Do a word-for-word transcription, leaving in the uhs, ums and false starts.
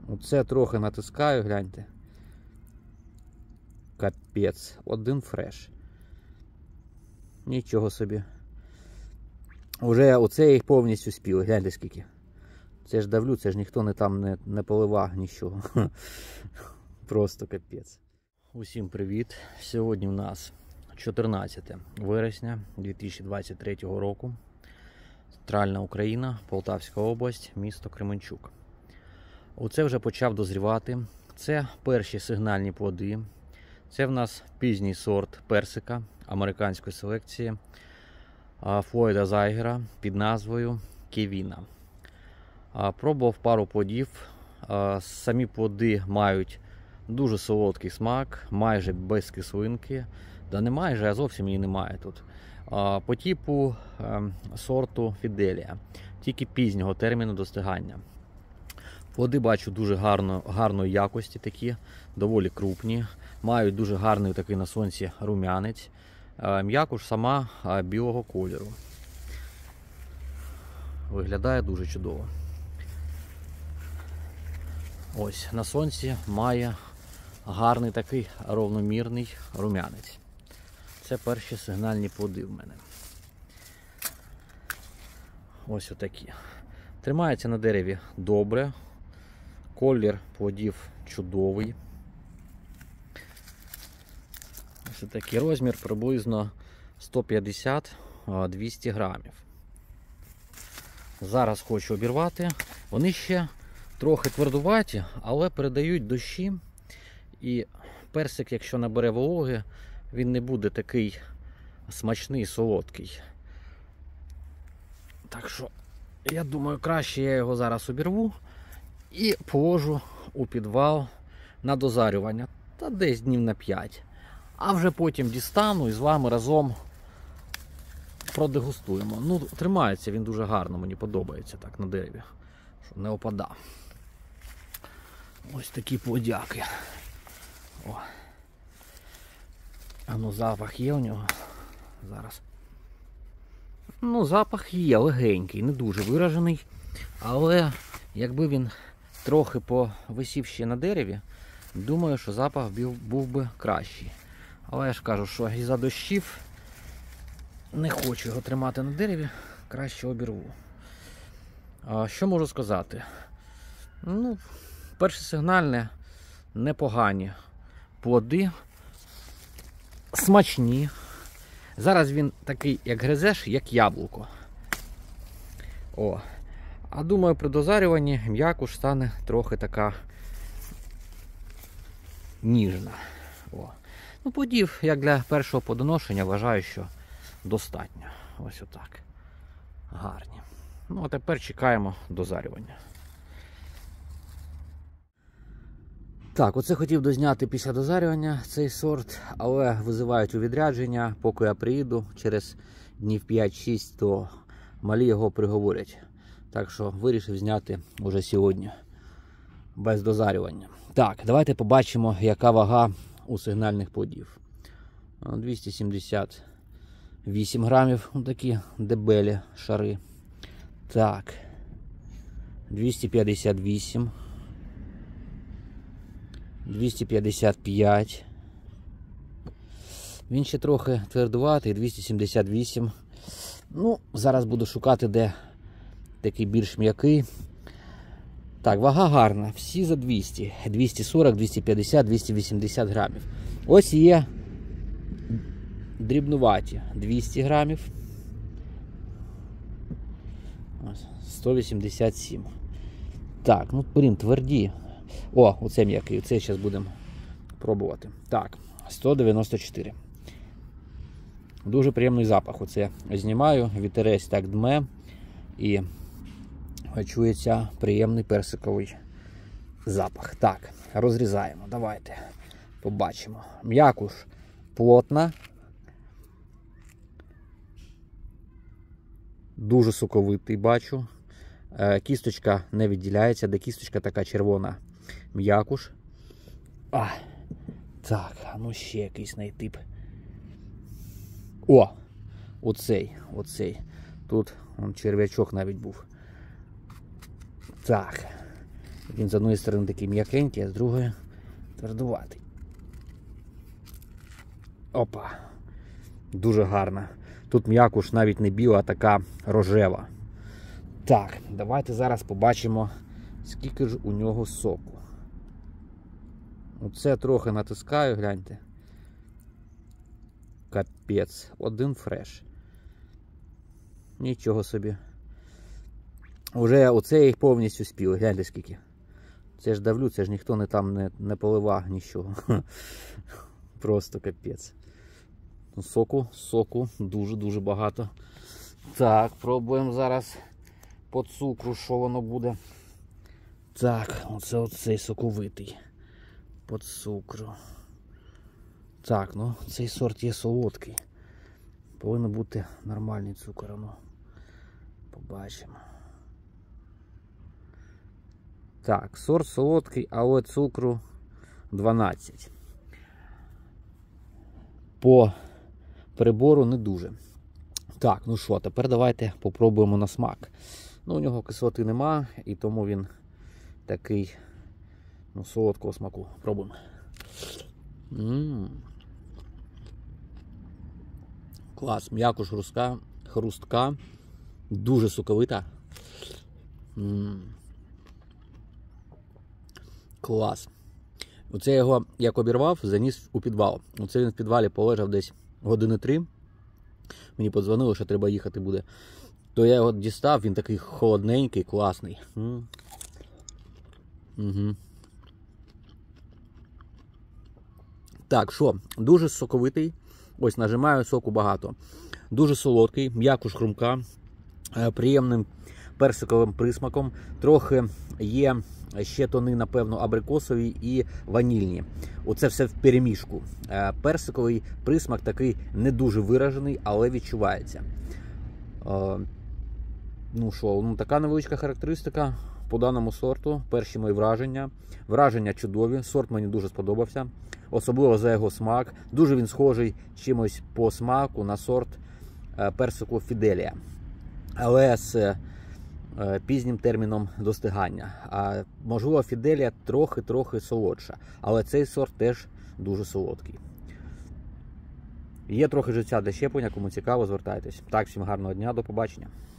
Оце трохи натискаю, гляньте. Капець. Один фреш. Нічого собі. Уже оце я їх повністю спів. Гляньте скільки. Це ж давлю, це ж ніхто не там не, не поливав нічого. Просто капець. Усім привіт. Сьогодні у нас чотирнадцяте вересня дві тисячі двадцять третього року. Центральна Україна, Полтавська область, місто Кременчук. Оце вже почав дозрівати. Це перші сигнальні плоди. Це в нас пізній сорт персика американської селекції Флойда Зайгера під назвою Кевіна. Пробував пару плодів. Самі плоди мають дуже солодкий смак, майже без кислинки. Да не майже, а зовсім її немає тут. По типу сорту Фіделія, тільки пізнього терміну достигання. Плоди бачу дуже гарно, гарної якості, такі, доволі крупні, мають дуже гарний такий на сонці рум'янець. М'якуш сама білого кольору. Виглядає дуже чудово. Ось, на сонці має гарний такий ровномірний рум'янець. Це перші сигнальні плоди в мене. Ось отакі. Тримається на дереві добре. Колір плодів чудовий. Ось такий розмір приблизно сто п'ятдесят - двісті грамів. Зараз хочу обірвати. Вони ще трохи твердуваті, але передають дощі. І персик, якщо набере вологи, він не буде такий смачний, солодкий. Так що, я думаю, краще я його зараз обірву і положу у підвал на дозарювання. Та десь днів на п'ять. А вже потім дістану і з вами разом продегустуємо. Ну, тримається він дуже гарно, мені подобається так на дереві, щоб не опада. Ось такі плодяки. О. А ну, запах є у нього зараз. Ну, запах є легенький, не дуже виражений. Але якби він трохи повисів ще на дереві, думаю, що запах був би кращий. Але я ж кажу, що із-за дощів не хочу його тримати на дереві, краще обірву. А що можу сказати? Ну, перше сигнальне непогані плоди, смачні. Зараз він такий, як гризеш, як яблуко. О. А думаю, при дозарюванні м'якуш стане трохи така ніжна. О. Ну, плодів, як для першого плодоношення, вважаю, що достатньо. Ось отак. Гарні. Ну, а тепер чекаємо дозарювання. Так, оце хотів дозняти після дозарювання цей сорт, але визивають у відрядження. Поки я приїду, через днів п'ять-шість, то малі його приговорять. Так що вирішив зняти уже сьогодні, без дозарювання. Так, давайте побачимо, яка вага у сигнальних плодів. двісті сімдесят вісім грамів, ось такі дебелі шари. Так, двісті п'ятдесят вісім. двісті п'ятдесят п'ять. Він ще трохи твердуватий, двісті сімдесят вісім. Ну, зараз буду шукати, де такий більш м'який. Так, вага гарна. Всі за двісті. двісті сорок, двісті п'ятдесят, двісті вісімдесят грамів. Ось є дрібнуваті. двісті грамів. сто вісімдесят сім. Так, ну, блін, тверді. О, оце м'який, оце зараз будемо пробувати. Так, сто дев'яносто чотири. Дуже приємний запах. Оце знімаю, вітерець так дме і чується приємний персиковий запах. Так, розрізаємо, давайте побачимо. М'якуш плотна, дуже соковитий бачу. Кісточка не відділяється, де кісточка така червона. М'якуш. А, так, а ну ще якийсь найтип. О! Оцей, оцей. Тут он черв'ячок навіть був. Так. Він з одної сторони такий м'якенький, а з другої твердуватий. Опа. Дуже гарна. Тут м'якуш навіть не біла, а така рожева. Так, давайте зараз побачимо, скільки ж у нього соку. Оце трохи натискаю, гляньте. Капець. Один фреш. Нічого собі. Уже оце я їх повністю спів. Гляньте скільки. Це ж давлю, це ж ніхто не там не, не поливав нічого. Просто капець. Соку, соку дуже-дуже багато. Так, пробуємо зараз по цукру, що воно буде. Так, оце оцей соковитий. По цукру. Так, ну цей сорт є солодкий. Повинен бути нормальний цукор. Ну, побачимо. Так, сорт солодкий, але цукру дванадцять. По прибору не дуже. Так, ну що, тепер давайте попробуємо на смак. Ну, у нього кислоти нема, і тому він такий, ну, солодкого смаку. Пробуємо. Ммм. Клас, м'якуш хрустка, хрустка, дуже соковита. Ммм. Клас. Оце я його, як обірвав, заніс у підвал. Оце він в підвалі полежав десь години три. Мені подзвонили, що треба їхати буде. То я його дістав, він такий холодненький, класний. Угу. Так, що, дуже соковитий. Ось, нажимаю, соку багато. Дуже солодкий, м'якуш хрумка, приємним персиковим присмаком. Трохи є ще тони, напевно, абрикосові і ванільні. Оце все в перемішку. Персиковий присмак такий не дуже виражений, але відчувається. Ну що, ну така невеличка характеристика по даному сорту. Перші мої враження. Враження чудові, сорт мені дуже сподобався. Особливо за його смак. Дуже він схожий чимось по смаку на сорт персику Фіделія. Але з пізнім терміном достигання. А можливо, Фіделія трохи-трохи солодша. Але цей сорт теж дуже солодкий. Є трохи життя для щеплення, кому цікаво, звертайтесь. Так, всім гарного дня, до побачення.